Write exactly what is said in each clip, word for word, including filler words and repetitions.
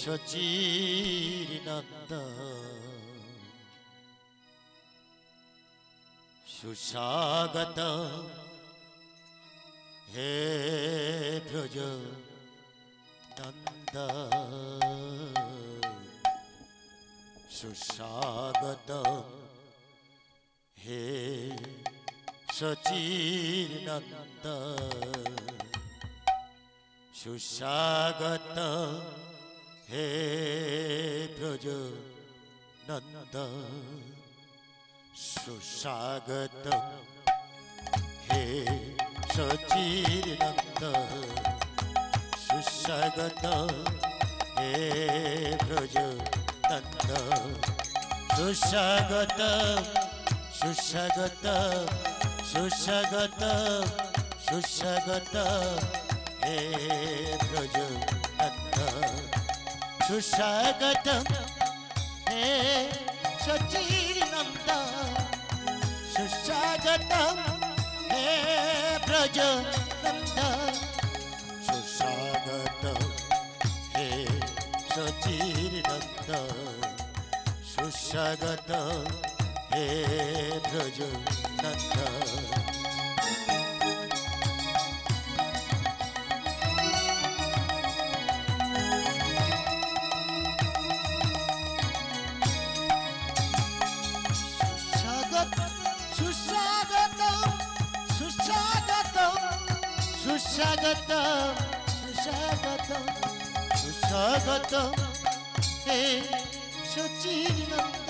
সচির নন্দ সুস্বাগত হে ব্রজ নন্দ সুস্বাগত হে সচির নন্দ সুস্বাগত হে ব্রজ নন্দ সুস্বাগত হে সচির নন্দ সুস্বাগত হে ব্রজ নন্দ সুস্বাগত সুস্বাগত সুস্বাগত সুস্বাগত হে ব্রজ নন্দ সুস্বাগত হে সচির নন্দ সুস্বাগত হে ব্রজ নন্দ সুস্বাগত হে সচির নন্দ সুস্বাগত হে ব্রজ নন্দ সুস্বাগত সুস্বাগত সুস্বাগত হে সচির নন্দ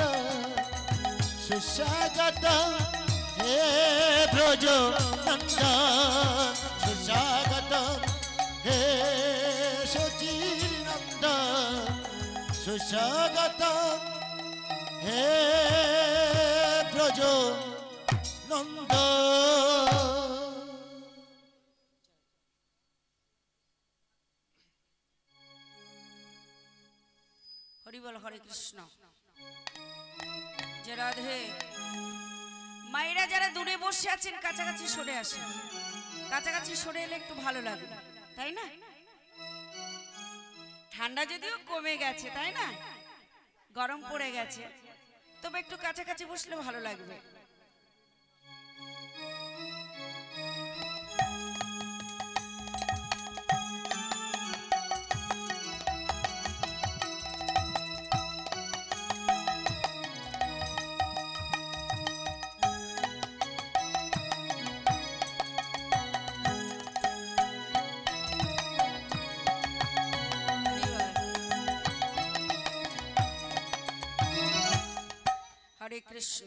সুস্বাগত হে ব্রজ নন্দ সুস্বাগত হে সচির নন্দ সুস্বাগত হে ব্রজ নন্দ হরিবল হরে কৃষ্ণ। যে রাধে মায়েরা যারা দূরে বসে আছেন কাছাকাছি সরে আসেন, কাছাকাছি সরে এলে একটু ভালো লাগবে, তাই না? ঠান্ডা যদিও কমে গেছে, তাই না, গরম পড়ে গেছে, তবে একটু কাছাকাছি বসলে ভালো লাগবে। হরে কৃষ্ণ।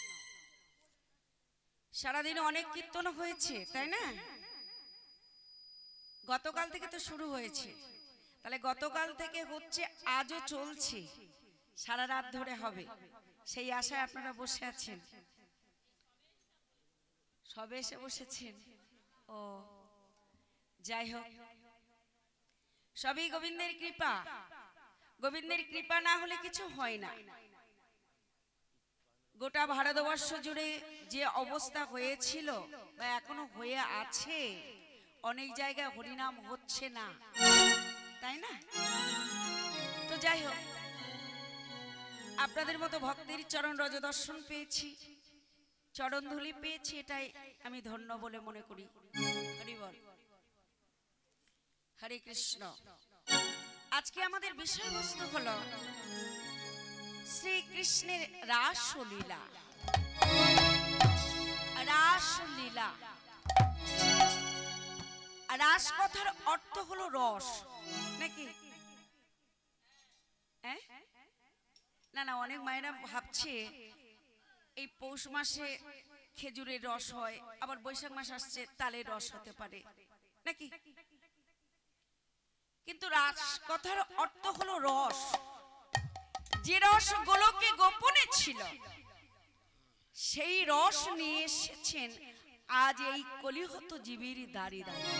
সারাদিন অনেক কীর্তন হয়েছে, তাই না? গতকাল থেকে তো শুরু হয়েছে, তাহলে গতকাল থেকে হচ্ছে, আজও চলছে, সারা রাত ধরে হবে, সেই আশায় আপনারা বসে আছেন। সবে এসে বসেছেন? ও যাই হোক, সবই গোবিন্দের কৃপা। গোবিন্দের কৃপা না হলে কিছু হয় না। গোটা ভারতবর্ষ জুড়ে যে অবস্থা হয়েছিল বা এখনো হয়ে আছে, অনেক জায়গায় হরিনাম হচ্ছে না, তাই না? তো যাই হোক, আপনাদের মতো ভক্তের চরণ রজ দর্শন পেয়েছি, চরণ ধুলি পেয়েছি, এটাই আমি ধন্য বলে মনে করি। হরি বল, হরে কৃষ্ণ। আজকে আমাদের বিষয়বস্তু হলো শ্রীকৃষ্ণের রাসলীলা। রাসলীলা, রাস কথার অর্থ হলো রস, নাকি? না না, অনেক মায়েরা ভাবছে এই পৌষ মাসে খেজুরের রস হয়, আবার বৈশাখ মাস আসছে তালের রস হতে পারে, নাকি? কিন্তু রাস কথার অর্থ হলো রস। যে রস গোলকে গোপনে ছিল, সেই রস নিয়ে এসেছেন আজ এই কলিহত জীবের দাঁড়ে দাঁড়িয়ে।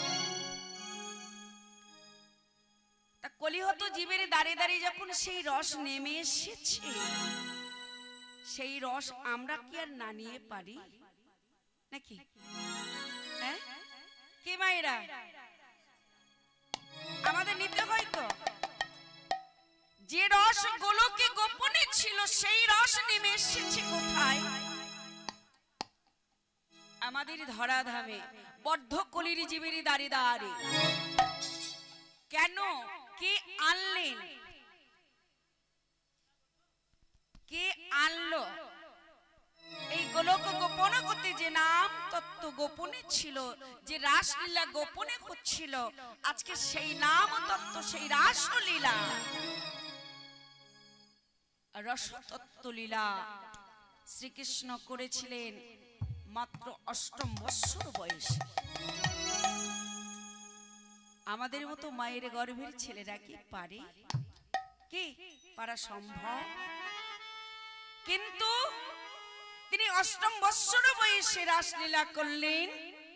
তা কলিহত জীবের দাঁড়ে দাঁড়িয়ে যখন সেই রস নেমে এসেছে, সেই রস আমরা কি আর না নিয়ে পারি, নাকি? হ্যাঁ, কে মায়েরা? আমাদের নিতে হয় তো। যে রস গোলকে গোপনে ছিল সেই রস নেমে এসেছে কোথায়? আমাদের ধরাধামে বদ্ধকলির জীবের দাঁড়ে দাঁড়ে। কেন? কে আনলেন? কে আনলো? এই গোলক গোপন করতে যে নাম তত্ত্ব গোপনে ছিল, যে রাসলীলা গোপনে হচ্ছিল, আজকে সেই নাম তত্ত্ব, সেই রাসলীলা রসতত্ত্ব লীলা শ্রীকৃষ্ণ করেছিলেন মাত্র অষ্টম বৎসর বয়সে। আমাদের মতো মায়ের গর্ভের ছেলেরা কি পারে? কি পারা সম্ভব? কিন্তু তিনি অষ্টম বৎসর বয়সে রাসলীলা করলেন।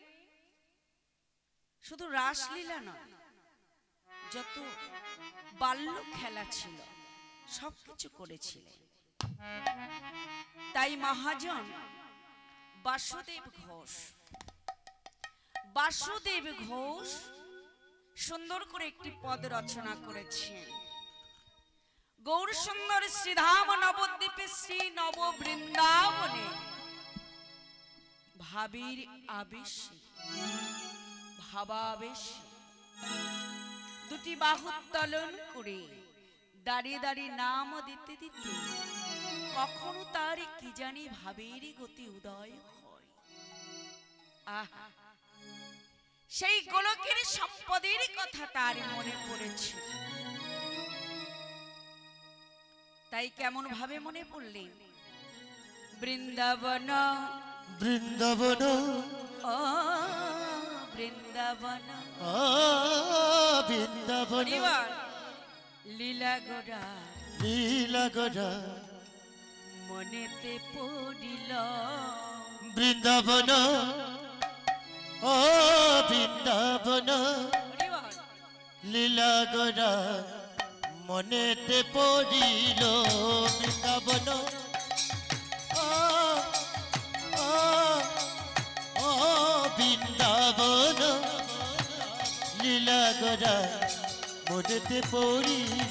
শুধু রাসলীলা নয়, যত বাল্য খেলা ছিল সবকিছু করেছিলেন। তাই মহাজন বাসুদেব ঘোষ বাসুদেব ঘোষ সুন্দর করে একটি পদ রচনা করেছেন। গৌর সুন্দর শ্রীধাম নবদ্বীপে শ্রী নব বৃন্দাবনে ভাবির আবেশে ভাবাবেশে দুটি বাহু উত্তোলন করে দাঁড়িয়ে দাঁড়িয়ে নাম দিতে দিতে কখনো তার কি জানি ভাবের গতি উদয় হয়। আহা, সেই গোলকের সম্পদের কথা তার মনে পড়েছে। তাই কেমন ভাবে মনে পড়লেন? বৃন্দাবন বৃন্দাবন ও বৃন্দাবন ও বৃন্দাবন লীলা গোড়া লীলা গোড়া মনেতে পড়িল। বৃন্দাবন ও বৃন্দাবন লীলা গোড়া মনেতে পড়িল। বৃন্দাবন ও ও ও বৃন্দাবন লীলা গোড়া মনেতে পড়িল।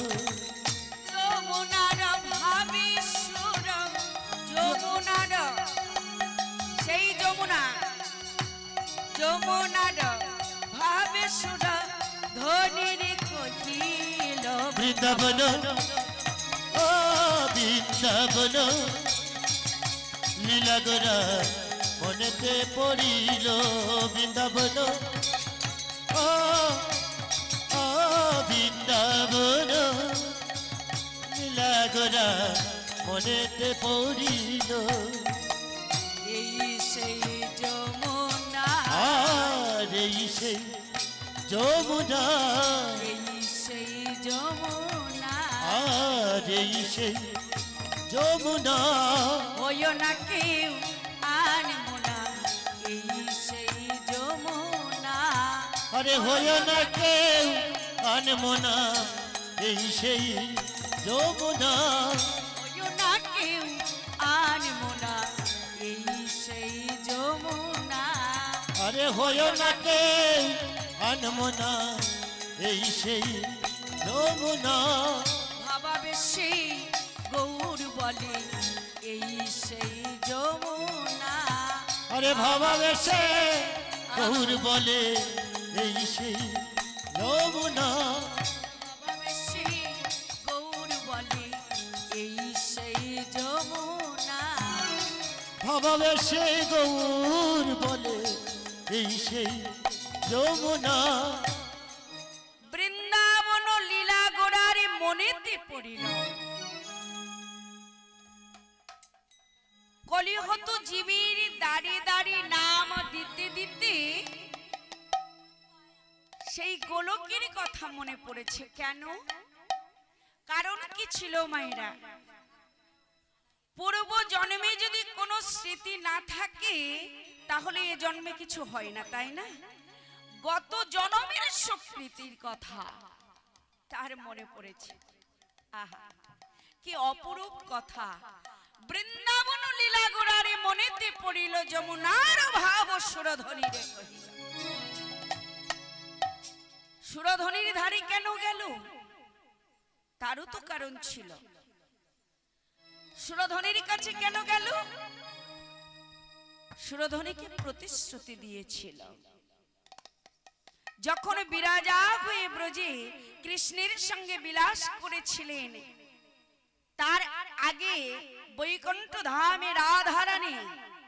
যমুনার ভাবি সুর, যমুনার সেই যমুনা, যমুনার ভাবে সুর ধনির কহিল। বৃন্দাবন ও বৃন্দাবন লীলা গোড়া মনেতে পড়িল। বৃন্দাবন ও ও বৃন্দাবন লীলা গোড়া মনেতে পড়িল। এই সেই যমুনা, আর এই সেই যমুনা, এই সেই যমুনা, আর এই সেই যমুনা। ওয়ো না কেউ আনবো না, এই সেই যমুনা। আরে হয় না কেউ আনবো না, এই সেই যমুনা। ওয়ো না কেউ আনবো না, এই সেই যমুনা। আরে হয় না কেউ আনবো না, এই সেই যমুনা। ভাবাবেশে গৌর বলে এই সেই যমুনা। আরে ভাবাবেশে গৌর বলে এই সেই যমুনা। ভাবাবেশে গৌর বলে এই সেই যমুনা। ভাবাবেশে গৌর বলে এই সেই যমুনা। বৃন্দাবন লীলা গোড়ার মনেতে পড়িল। কলিহত জীবের দাঁড়িয়ে দাঁড়িয়ে নাম দিতে দিতে সেই গোলকের কথা মনে পড়েছে। কেন? কারণ কি ছিল মায়েরা? পূর্ব জন্মে যদি কোনো স্মৃতি না থাকে তাহলে এ জন্মে কিছু হয় না, তাই না? গত জন্মের সুকৃতির কথা তার মনে পড়েছে। আহা, কি অপরূপ কথা! বৃন্দাবন লীলা গোড়ারে মনেতে পড়িল, যমুনার ভাব সুরধ্বনি রে কহিল। সুরধ্বনির ধারে কেন গেল? তারও তো কারণ ছিল। সুরধনির কাছে কেন গেল? সুরধনিকে প্রতিশ্রুতি দিয়েছিল, যখন বিরাজা হয়ে ব্রজে কৃষ্ণের সঙ্গে বিলাস করেছিলেন, তার আগে বৈকুণ্ঠ ধামে রাধারানী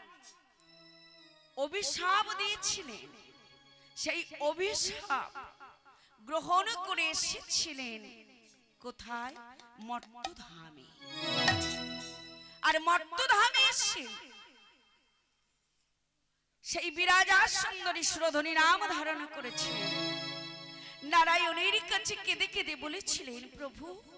অভিশাপ দিয়েছিলেন। সেই অভিশাপ গ্রহণ করে এসেছিলেন কোথায়? মর্তধামে। আর মর্তধামে এসে সেই বিরাজা সুন্দরী সুরধনী নাম ধারণ করেছিলেন। নারায়ণের কাছে কেঁদে কেঁদে বলেছিলেন, প্রভু